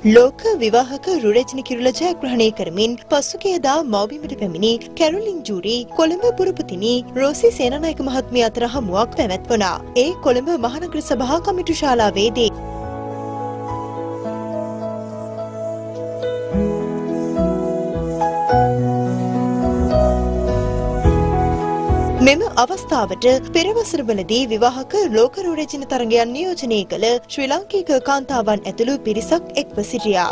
ලෝක විවාහක රුරජිනි කිරුල ජයග්‍රහණය කරමින් පසුගියදා මව්බිමට පැමිණි කැරොලින් ජූරි කොළඹ පුරපතිනි රෝසි සේනානායක මහත්මිය අතර හමුවක් පැවැත්වුණා. ඒ කොළඹ මහනගර සභා කමිටු ශාලාවේදී මෙම අවස්ථාවට පෙරවසරවලදී විවාහක ලෝක රුරජින තරගයන් නියෝජනය කළ ශ්‍රී ලාංකික කාන්තාවන් ඇතුළු පිරිසක් එක්ව සිටියා.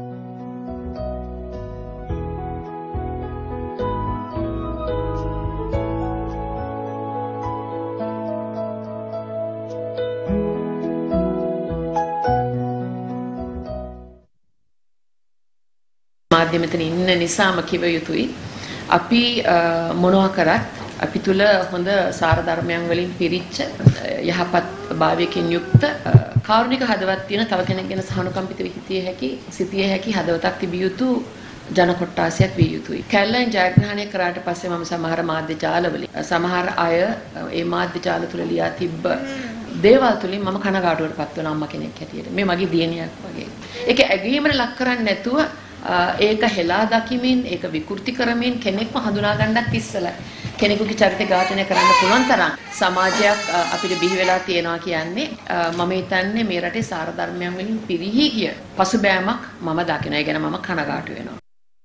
මාධ්‍යමෙතන ඉන්න නිසාම කිව යුතුයි අපි මොනවා කරත් අපි තුල හොඳ සාර ධර්මයන් වලින් පිරිච්ච යහපත් භාවයකින් යුක්ත කාරුණික හදවත් තියෙන තව කෙනෙක් ගැන සහනුකම්පිතව සිටිය හැකි හදවතක් තිබිය යුතු ජන කොට්ටාසයක් විය යුතුයි. කැලලෙන් ජයග්‍රහණය කරාට පස්සේ මම සමහර මාධ්‍ය ජාලවලින් සමහර අය ඒ මාධ්‍ය ජාල තුල ලියා තිබ්බ දේවල් තුලින් මම කනගාටුවටපත් වෙන අම්මා කෙනෙක් හැටියට. මේ මගේ දියණියක් වගේ. ඒක ඇගීමකට ලක් කරන්නේ නැතුව ඒක හෙලා දකිමින් ඒක විකෘති කරමින් කෙනෙක්ව හඳුනා ගන්නත් ඉස්සලා කෙනෙකුගේ චරිත ඝාතනය කරන්න පුළුවන් තරම් සමාජයක් අපිට බිහි වෙලා තියෙනවා කියන්නේ මම හිතන්නේ මේ රටේ සාර ධර්මයන් වලින් පිරිහි ගිය පසුබෑමක් මම දකිනවා. ඒ ගැන මම කනගාටු වෙනවා.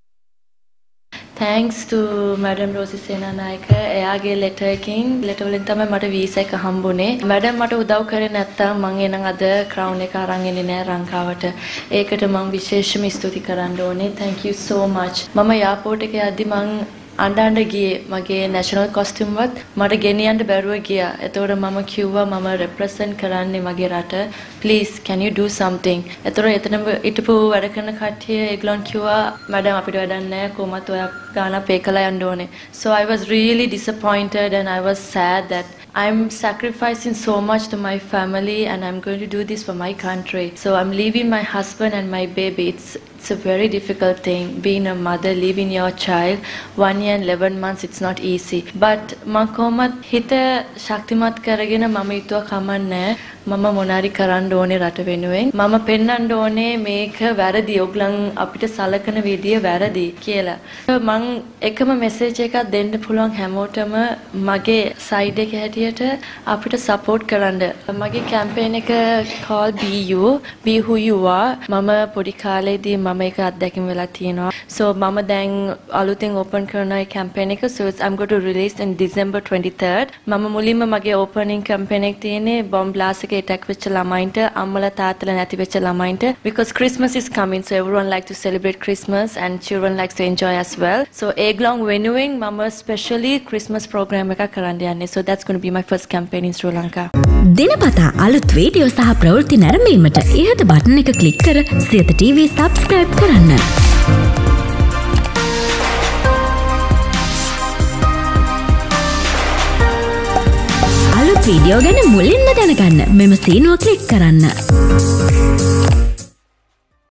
Thanks to Madam Rosie Senanayaka. එයාගේ letter වලින් තමයි මට visa එක හම්බුනේ. Madam මට උදව් කරේ නැත්තම් මං එනං අද crown එක අරන් එන්නේ නෑ ලංකාවට. ඒකට මං විශේෂම ස්තුති කරන්න ඕනේ. Thank you so much. මම airport එකේ යද්දි මං අඬ ගියේ මගේ national costume වත් මට ගෙනියන්න බැරුව ගියා. එතකොට මම කිව්වා මම represent කරන්නේ මගේ රට. Please can you do something? එතකොට එතන හිටපු වැඩ කරන කට්ටිය ඒගොල්ලන් කිව්වා madam අපිට වැඩක් නැහැ කොහොමත් ඔයා ගාන pay කළා යන්න ඕනේ. So I was really disappointed and I was sad that I'm sacrificing so much to my family and I'm going to do this for my country. So I'm leaving my husband and my baby. It's a very difficult thing. Being a mother, leaving your child 1 year and 11 months, it's not easy. But මම හිත ශක්තිමත් කරගෙන මම හිතුවා කමන්නේ මම මොනාරි කරන්න ඕනේ රට වෙනුවෙන්. මම පෙන්වන්න ඕනේ මේක වැරදි. ඔයගලන් අපිට සලකන විදිය වැරදි කියලා. මං එකම මෙසේජ් එකක් දෙන්න පුළුවන් හැමෝටම මගේ සයිඩ් එක හැටියට අපිට සපෝට් කරන්න. මගේ කැම්පේන් එක call be who you are. මම පොඩි කාලේදී මම ඒක අත්දැකීම් වෙලා තියෙනවා. So මම දැන් අලුතෙන් ඕපන් කරන කැම්පේන් එක so I'm going to release in December 23rd. මම මුලින්ම මගේ ඕපනින් කැම්පේන් එක තියෙන්නේ bomb blast එක attack වෙච්ච ළමයින්ට අම්මලා තාත්තලා නැති වෙච්ච ළමයින්ට because Christmas is coming so everyone like to celebrate Christmas and children likes to enjoy as well. So ඒගොල්ලන් වෙනුවෙන් මම specially Christmas program එකක් කරන්න යන්නේ. So that's going to be my first campaign in Sri Lanka. දිනපතා අලුත් video සහ ප්‍රවෘත්ති නැරඹීමට ඉහත බටන් එක ක්ලික් කර සියත TV subscribe කරන්න. අලුත් වීඩියෝ ගැන මුලින්ම දැනගන්න මෙම සීනුව ක්ලික් කරන්න.